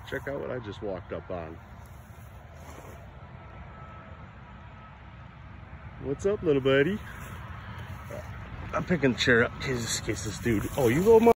Check out what I just walked up on. What's up, little buddy? I'm picking the chair up in case this dude. Oh, you go, Mom.